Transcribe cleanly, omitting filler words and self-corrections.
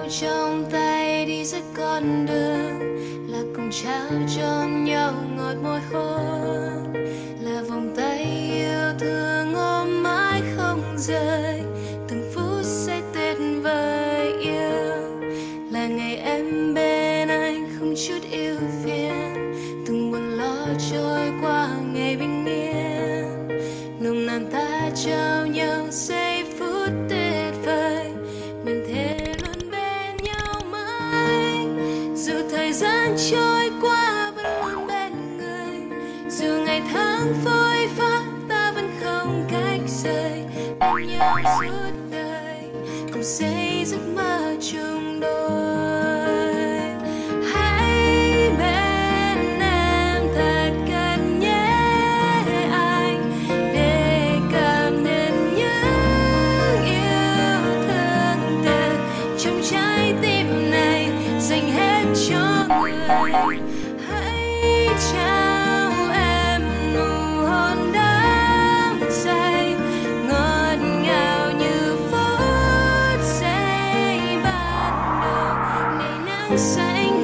trong tay đi giữa con đường, là cùng trao cho nhau ngọt môi hôn, là vòng tay yêu thương ôm mãi không rời, từng phút giây tuyệt vời yêu, là ngày em bên anh không chút ưu phiền, từng buồn lo trôi qua ngày bình yên, nồng nàn ta trao nhau giây phút tuyệt vời, mình thề luôn bên nhau mãi, dù thời gian trôi qua vẫn luôn bên người, dù ngày tháng phôi pha ta vẫn không cách rời, bên nhau suốt đời cùng xây giấc mơ chung đôi. Hãy bên em thật gần nhé anh, để cảm nhận những yêu thương từ trong trái tim này dành hết cho người. Hãy trao em nụ hôn đắm say, ngọt ngào như phút giây ban đầu, ngày nắng xanh